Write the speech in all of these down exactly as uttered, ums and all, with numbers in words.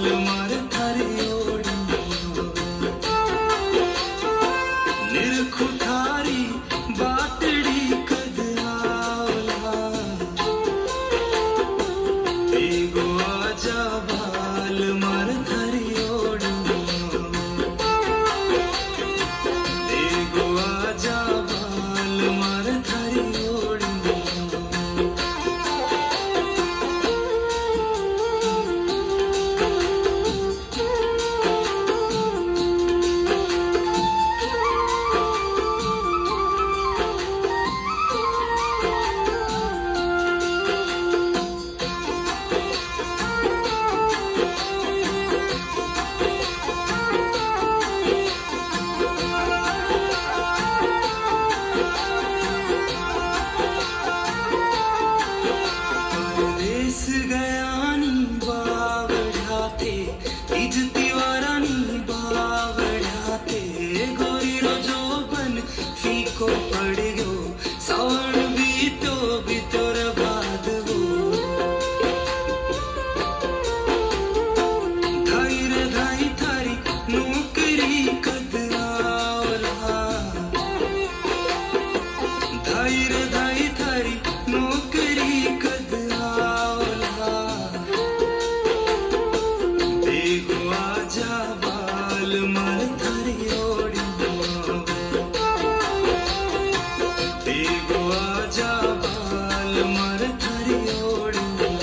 मार थारी ओड़ी निरखु थारी बाटड़ी कद आवला एगो आजा बाल मार थारी ओड़ी एगो आजा बाल मार थारी ओड़ी गयानी बावड़ाते इजती वारानी बावड़ाते गोरी रोजो बन फीको पड़ गयो सावन बीतो बीतोर बाद वो धाई धाई थारी नौकरी कद आवला धाई धाई थारी नौकरी कद आजा बाल मार थारी ओड़ी एगो आजा बाल मार थारी ओड़ी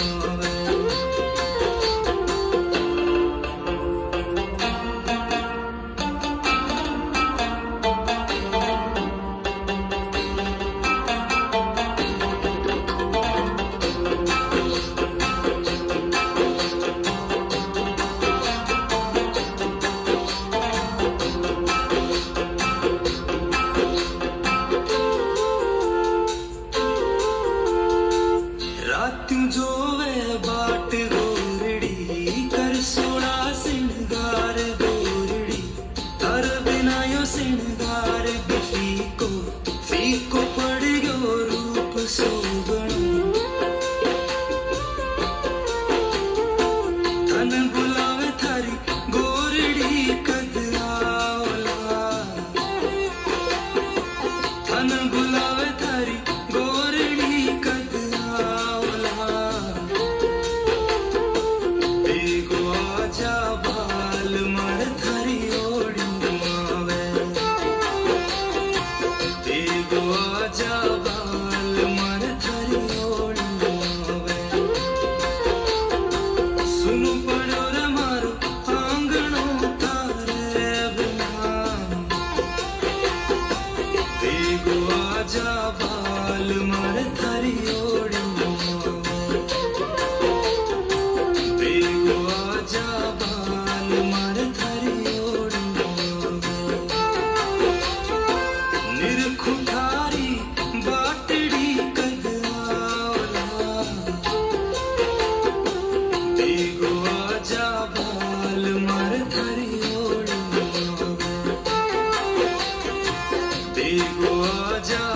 रात्यूं जो वे बाट गोरड़ी कर सोड़ा सिंगार गोरड़ी तर बिना यो सिंगार भी फीको फीको पड़ गयो रूप सोगणो तन बुलावे थारी गोरड़ी कद आवला तन बुलावे थारी गोरड़ी कद आजा बाल मार थारी ओड़ी एगो आजा बाल मार थारी ओड़ी सुनो पड़ो रे मारो आंगणो तारे बिना एगो आजा बाल मार थारी ओड़ी एगो आजा बाल मार थारी ओड़ी निरखु थारी बाटड़ी कद आवला एगो आजा बाल मार थारी ओड़ी एगो आजा